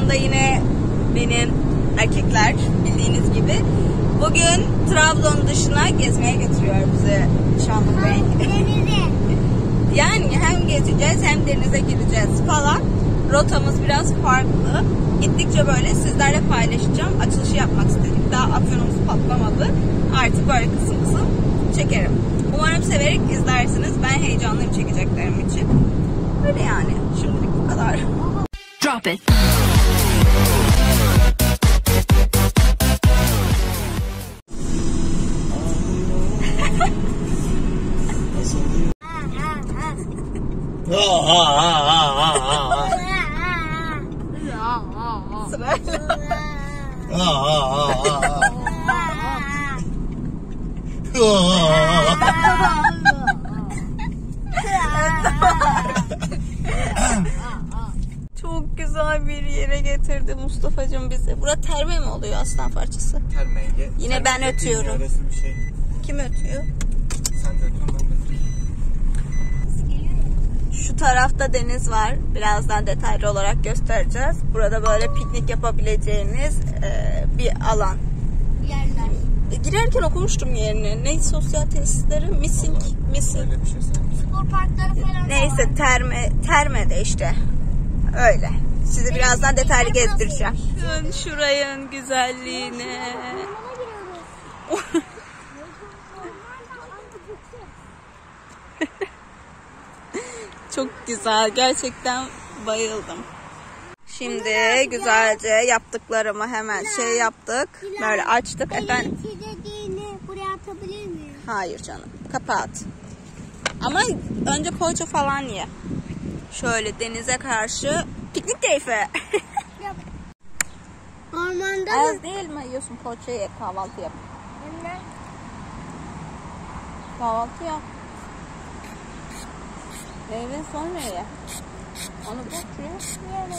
Yanımda yine benim erkekler, bildiğiniz gibi. Bugün Trabzon dışına gezmeye götürüyor bizi Şanlı Bey. Denize. Yani hem gezeceğiz hem denize gireceğiz falan. Rotamız biraz farklı. Gittikçe böyle sizlerle paylaşacağım. Açılışı yapmak istedik. Daha afyonumuz patlamadı. Artık böyle kısım kısım çekerim. Umarım severek izlersiniz. Ben heyecanlıyım çekeceklerim için. Öyle yani. Şimdilik bu kadar. Drop it. Sırayla. Çok güzel bir yere getirdi Mustafa'cığım bizi. Burası terme mi oluyor aslan parçası? Termeye. Yine ben ötüyorum. Bir şey. Kim ötüyor? Sen de ötüyorsun, ben de ötüyorum. Şu tarafta deniz var. Birazdan detaylı olarak göstereceğiz. Burada böyle piknik yapabileceğiniz bir alan. Yerler. Girerken okumuştum yerini. Ne sosyal tesisleri? Missing. Öyle bir şey sanki. Spor parkları falan. Neyse termede işte. Öyle. Sizi birazdan detaylı gezdireceğim. Şurayın güzelliğine. Çok güzel. Gerçekten bayıldım. Şimdi güzelce yaptıklarımı hemen yaptık. Böyle açtık efendim. Dediğini buraya atabilir miyim? Hayır canım. Kapat. Ama önce poğaça falan ye. Şöyle denize karşı piknik keyfi. Ormanda mı? Az değil mi? Yiyorsun poğaçayı ye, kahvaltı yap. Anne. Kahvaltı yap. Meyve sonra ye. Onu boş ye.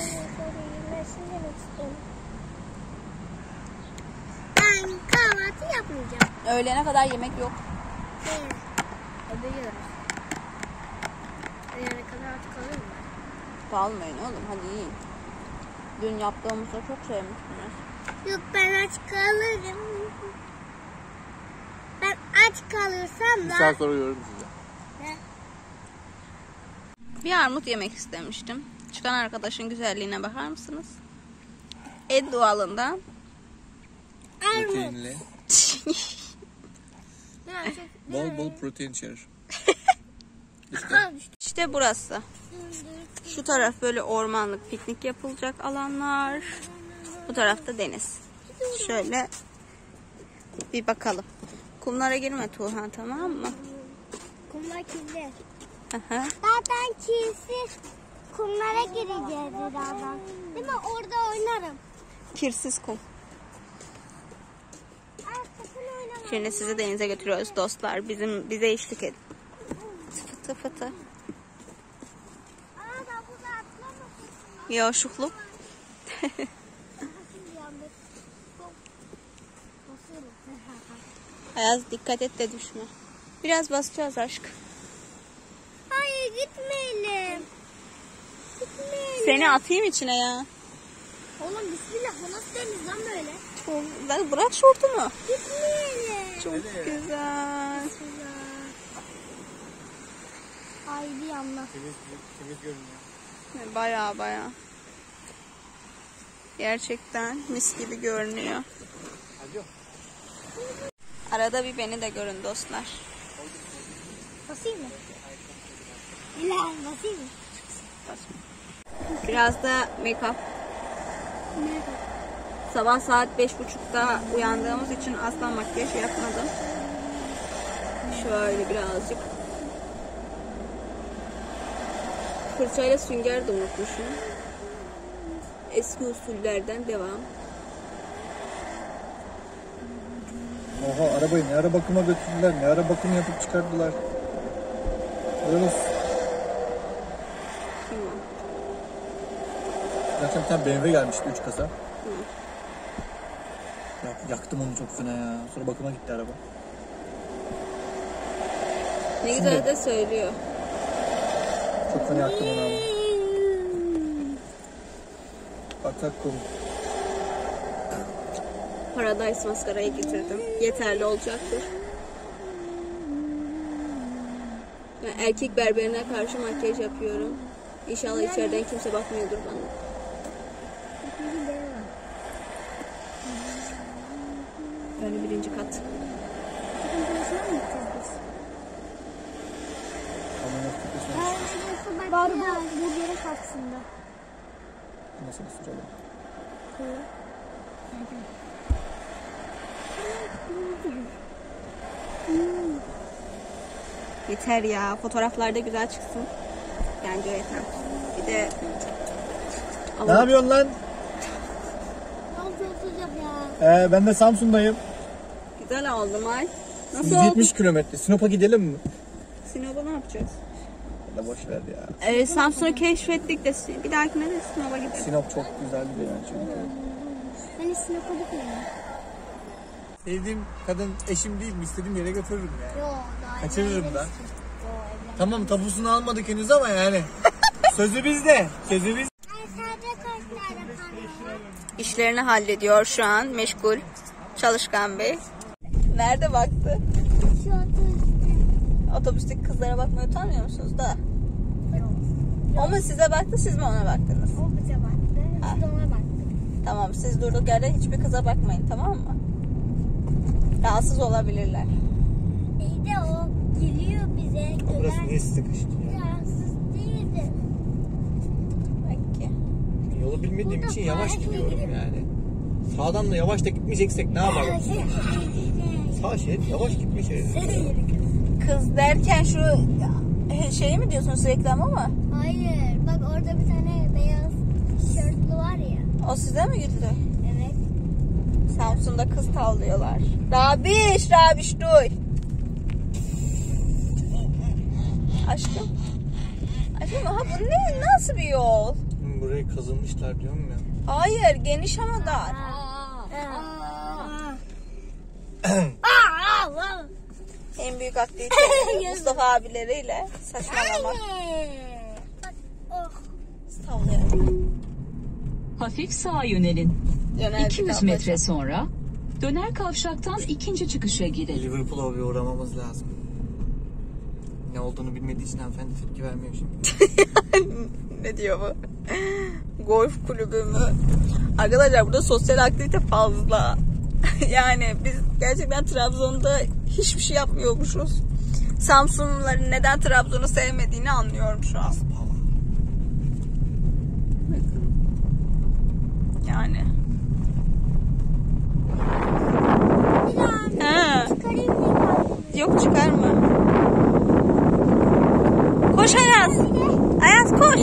Ben kahvaltı yapmayacağım. Öğlene kadar yemek yok. Hadi yiyoruz. Öğlene kadar artık kalır mı? Kalmayın oğlum, hadi yiyin. Dün yaptığımızda çok sevmiştiniz. Yok, ben aç kalırım. Ben aç kalırsam Bir da... saat sonra görürüm sizi. Bir armut yemek istemiştim. Çıkan arkadaşın güzelliğine bakar mısınız? Et doğalından. Proteinli. Bol bol protein içerir. İşte burası. Şu taraf böyle ormanlık, piknik yapılacak alanlar. Bu tarafta deniz. Şöyle bir bakalım. Kumlara girme Tuğhan, tamam mı? Kumlar kirli. Aha. Zaten kirsiz kumlara gireceğiz birazdan. Değil mi? Orada oynarım. Kirsiz kum. Sakın oynama. Şimdi sizi denize götürüyoruz dostlar. Bize eşlik edin. Fıtı fıtı. Da burada atlamasın. Yoşukluk. Ayaz dikkat et de düşme. Biraz basacağız aşk. Hayır, gitmeyelim. Gitmeyelim. Seni atayım içine ya. Oğlum bismillah, bu nasıl deniz lan böyle? Çok, bırak şortumu. Gitmeyelim. Çok güzel. Ay bir yandan. Temiz görünüyor. Baya. Gerçekten mis gibi görünüyor. Hadi. Arada bir beni de görün dostlar. Basayım mı? İlan basayım mı? Biraz da make-up. Sabah saat 5.30'da uyandığımız için asla makyaj yapmadım. Şöyle birazcık. Fırçayla sünger de unutmuşum. Eski usullerden devam. Oha, arabayı ne ara bakıma götürdüler, ne ara bakım yapıp çıkardılar. Öyle olsun. Kim o? Zaten bir tane BMW gelmişti 3 kasa. Yaktım onu çok fena ya. Sonra bakıma gitti araba. Ne güzel de söylüyor. Çok fena yaktım onu ama. Batak kum. Paradise maskarayı getirdim. Yeterli olacaktır. Ben erkek berberine karşı makyaj yapıyorum. İnşallah içeriden kimse bakmıyordur bana. Böyle birinci kat. Var bu yerin karşısında. Nasıl süralım? Yeter ya. Fotoğraflarda güzel çıksın. Bence yeter. Bir de... Ne yapıyorsun lan? Çok sıcak ya. Ben de Samsun'dayım. Güzel aldım ay. Nasıl 170 oldu? kilometre. Sinop'a gidelim mi? Sinop'a ne yapacağız? Ya boş ver ya. Samsun'u keşfettik de bir dahakine de Sinop'a gidelim. Sinop çok güzeldi yani çünkü. Ben Sinop'a gitmiyorum. Sevdiğim kadın eşim değil mi? İstediğim yere götürürüm yani. Yok daha Kaçırırım ben. Yok, Tamam tapusunu almadık henüz ama yani. Sözü bizde. Sözü biz. sadece kaç tane var? İşlerini hallediyor şu an. Meşgul. Çalışkan bey. Nerede baktı? Şu otobüste. Otobüsteki kızlara bakmaya utanmıyor musunuz da? O mu size baktı, siz mi ona baktınız? O bize baktı. Biz de ona baktık. Tamam, siz durduk yerde hiçbir kıza bakmayın, tamam mı? Rahatsız olabilirler. İyi de o geliyor bize. Burası niye sıkıştı ya? Rahatsız değildi. Peki. Yolu bilmediğim Burada için yavaş park gidiyorum gidelim. yani. Sağdan da yavaş da gitmeyeceksek ne yapalım? Sağ şerit yavaş gitme şeridi. Kız derken şu şeyi mi diyorsunuz, reklamı mı? Hayır. Bak orada bir tane beyaz tişörtlü var ya. O size mi gitti? Evet. Samsun'da kız tavlıyorlar. Rabiş duy. Aşkım. Aşkım ha bu ne? Nasıl bir yol? Burayı kazılmışlar diyorum ya. Hayır, geniş ama dar. En büyük aktivite Mustafa abileriyle saçmalamak. Bak oh. Tavlayalım. Hafif sağa yönelin. Yöneldik 200 ablacığım. metre sonra döner kavşaktan ikinci çıkışa girin. Liverpool'a bir uğramamız lazım. Ne olduğunu bilmediği için hanımefendi tepki vermiyor şimdi. Ne diyor bu? Golf kulübü mü? Arkadaşlar burada sosyal aktivite fazla. Yani biz gerçekten Trabzon'da hiçbir şey yapmıyormuşuz. Samsunluların neden Trabzon'u sevmediğini anlıyorum şu an. Yani. Ha. Çıkarayım mı? Yok çıkarma. Koş Ayaz. Ayaz koş.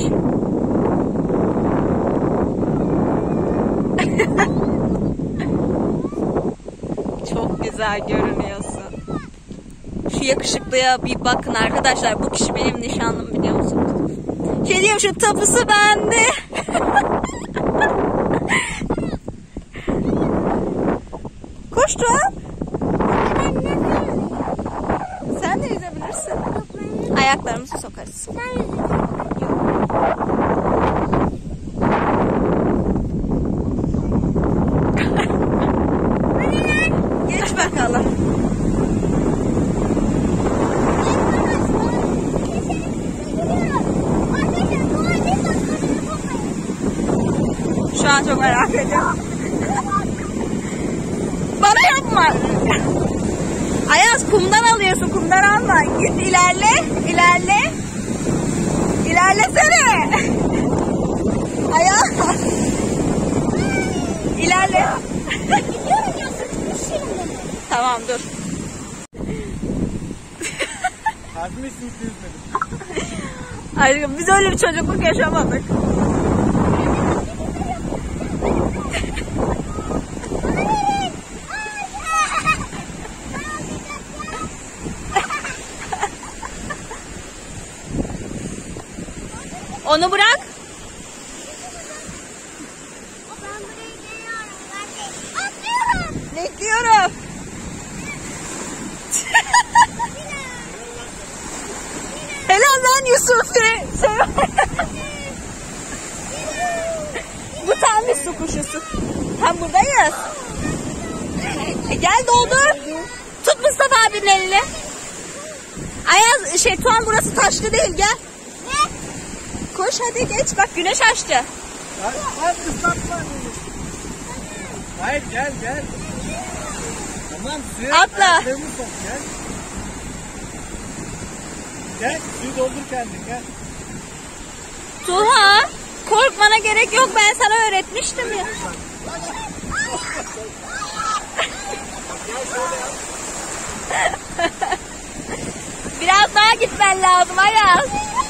Çok güzel görünüyorsun. Şu yakışıklıya bir bakın arkadaşlar. Bu kişi benim nişanlım, biliyor musunuz? Şey diyeyim, şu tapusu bende. Koş Tuğan. Sen de yüzebilirsin. Ayaklarımızı sokarız. Geç bakalım. Şu an çok merak ediyorum. Bana yapma. Ayaz, kumdan alıyorsun, kumdan alma. Git ilerle, ilerle. İlerlesene. Ayaz. İlerle. Tamam dur. Harbi misin yüzmedim? Aşkım biz öyle bir çocukluk yaşamadık. Onu bırak. Ben buraya geliyorum. Atlıyorum. Bekliyorum. Helal lan Yusuf. Bu tam bir benimle. Ayaz Tuğan burası taşlı değil, gel. Ne? Koş hadi geç, bak güneş açtı. Hayır ıslatma. Hayır gel. Tamam suya Atla. ayaklarını sok gel. Gel suyu doldur kendin gel. Tuğhan korkmana gerek yok, ben sana öğretmiştim ya. Biraz daha gitmen lazım Ayaz.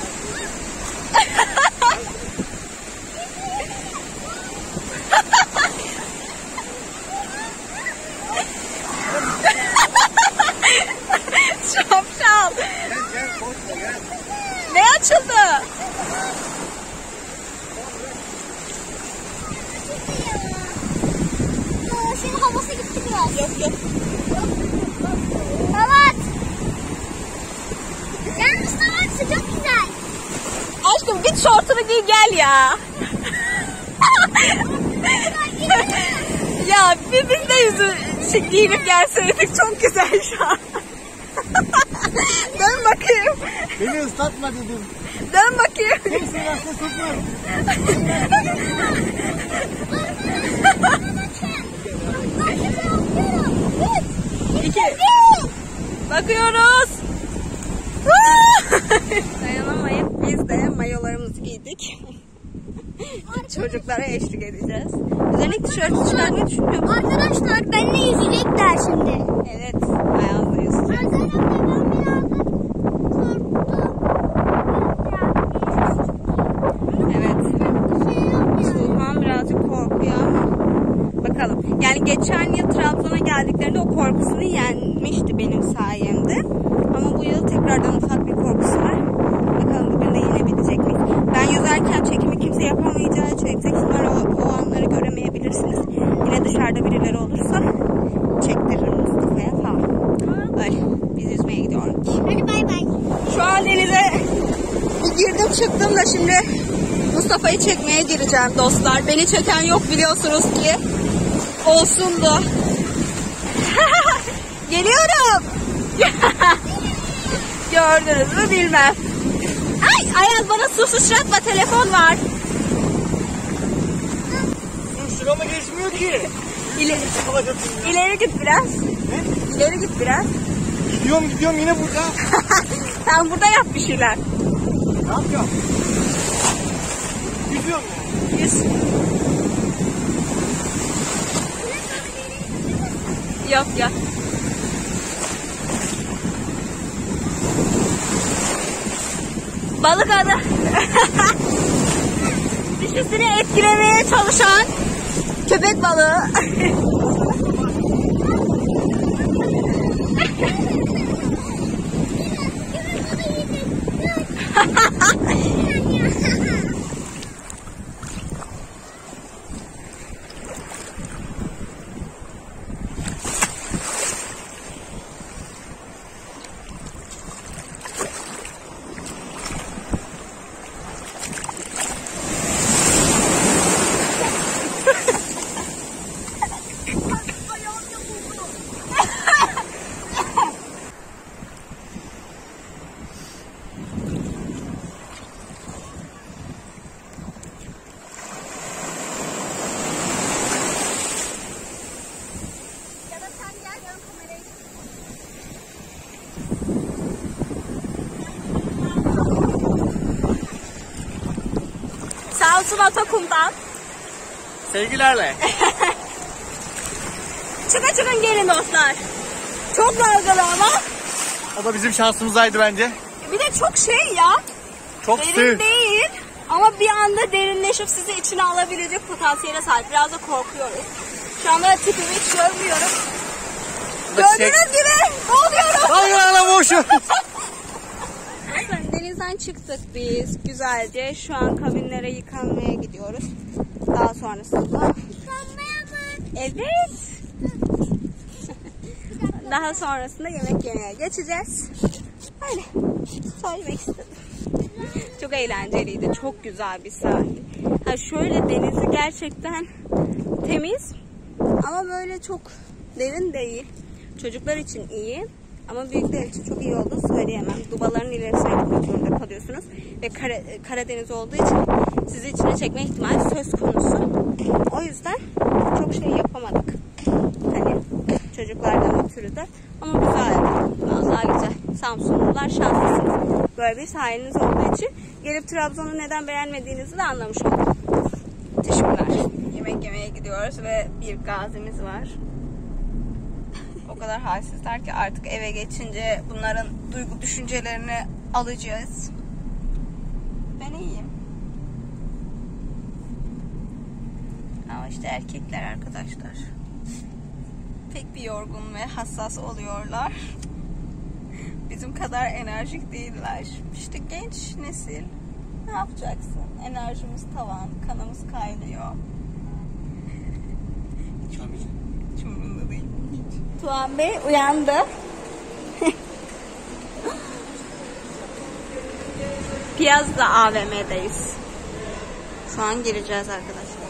Şapşal. Gel korkma gel. Ne açıldı? Şimdi havası gitti biraz. Yok. Evet. Yalnız havası çok güzel. Aşkım git şortunu giy gel ya. Ya biz de yüzü giyinip gelseydik, çok güzel şu an. Dön bakayım. Beni ıslatma dedim. Dön bakayım. Neyse rasta sokma. İki. Bakıyoruz. Dayanamayıp biz de mayolarımızı giydik. Çocuklara eşlik edeceğiz. Özellikle tişörtü çıkarmayı düşünmüyorum. Arkadaşlar benimle yüzecekler şimdi. Evet, Ayaz'la yüzeceğiz. Arkadaşlar ben birazcık korktum. Evet. Tuğhan birazcık korkuyor ama bakalım. Yani geçen yıl Trabzon'a geldiklerinde o korkusunu yenmişti benim sayemde. Ama bu yıl tekrardan ufak bir korkusu var. Bakalım bugün de yenebilecek miyiz? Ben yüzerken çekimi kimse yapamayacağı için yüksek ihtimalle o anları göremeyebilirsiniz. Yine dışarıda birileri olursa çektiririm Mustafa'ya falan. Öyle. Biz yüzmeye gidiyoruz. Hadi bay bay. Şu an denize bir girdim çıktım da şimdi Mustafa'yı çekmeye gireceğim dostlar. Beni çeken yok biliyorsunuz ki. Olsun da. Geliyorum. Gördünüz mü bilmem. Ay Ayaz bana su sıçratma, telefon var. Şurama geçmiyor ki. İleri git biraz. Ne? İleri git biraz. Gidiyorum yine burada. Sen burada yap bir şeyler. Ne yapıyorum? Gidiyorum ya. Yüz. Yok. Balık adı. Dişisini etkilemeye çalışan köpek balığı. Sağ olsun Atakum'dan. Sevgilerle. Çıkın gelin dostlar. Çok dalgalı ama. O da bizim şansımızdaydı bence. Bir de çok şey ya. Çok Derin sığ. değil. Ama bir anda derinleşip sizi içine alabilecek potansiyele sahip. Biraz da korkuyoruz. Şu anda tipimi hiç görmüyorum. Gördüğünüz gibi boğuluyorum. Hayır ana boşu. Denizden çıktık biz güzelce. Şu an kabinlere yıkanmaya gidiyoruz. Daha sonrasında. Evet. Daha sonrasında yemek yemeye geçeceğiz. Öyle. Söylemek istedim. Çok eğlenceliydi. Çok güzel bir sahil. Ha şöyle denizi gerçekten temiz. Ama böyle çok derin değil. Çocuklar için iyi. Ama büyükler için çok iyi olduğunu söyleyemem. Dubaların ilerisine gitmek zorunda kalıyorsunuz. Ve Karadeniz olduğu için sizi içine çekme ihtimali söz konusu. O yüzden çok şey yapamadık. Hani çocuklardan ötürü de. Ama güzeldi. Vallahi güzel. Samsunlular şanslısınız. Böyle bir sahiliniz olduğu için gelip Trabzon'u neden beğenmediğinizi de anlamış oldum. Teşekkürler. Yemek yemeye gidiyoruz ve bir gazimiz var. O kadar halsizler ki artık eve geçince bunların duygu düşüncelerini alacağız. Ben iyiyim. Ama işte erkekler arkadaşlar pek bir yorgun ve hassas oluyorlar. Bizim kadar enerjik değiller. İşte genç nesil. Ne yapacaksın? Enerjimiz tavan, kanımız kaynıyor. Hiç umurumda değil. Tuğan Bey uyandı. Piyazda AVM'deyiz. Şu an gireceğiz arkadaşlar.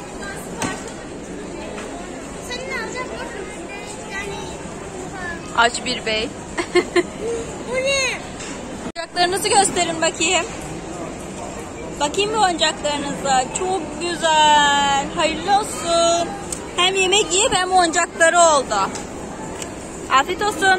Aç bir bey. Bu ne? Oyuncaklarınızı gösterin bakayım. Bakayım mı oyuncaklarınıza? Çok güzel. Hayırlı olsun. Hem yemek yiyip hem oyuncakları oldu. Afiyet olsun.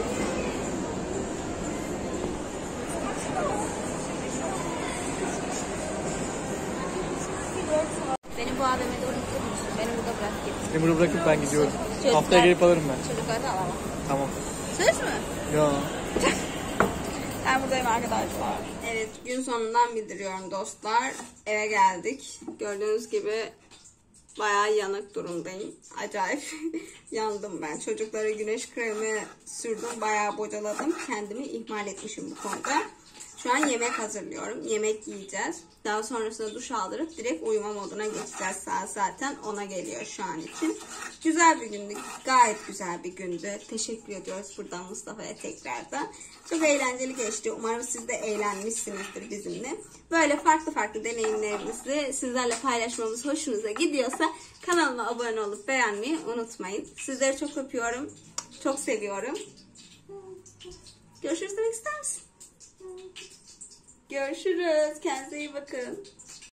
Beni bu AVM'de bırakır mısın? Beni burada bırak git. Seni burada bırakıp ben gidiyorum. Çocuklar- Haftaya gelip alırım ben. Çocukları da alamam. Tamam. Söz mü? Ya. Ben buradayım arkadaşlar. Evet, gün sonundan bildiriyorum dostlar. Eve geldik. Gördüğünüz gibi bayağı yanık durumdayım. Acayip yandım ben. Çocuklara güneş kremi sürdüm. Bayağı bocaladım. Kendimi ihmal etmişim bu konuda. Şu an yemek hazırlıyorum. Yemek yiyeceğiz. Daha sonrasında duş aldırıp direkt uyuma moduna geçeceğiz. Saat zaten 10'a geliyor şu an için. Güzel bir gündü. Gayet güzel bir gündü. Teşekkür ediyoruz buradan Mustafa'ya tekrardan. Çok eğlenceli geçti. Umarım siz de eğlenmişsinizdir bizimle. Böyle farklı farklı deneyimlerimizi sizlerle paylaşmamız hoşunuza gidiyorsa kanalıma abone olup beğenmeyi unutmayın. Sizleri çok öpüyorum. Çok seviyorum. Görüşürüz demek ister misin? Görüşürüz. Kendinize iyi bakın.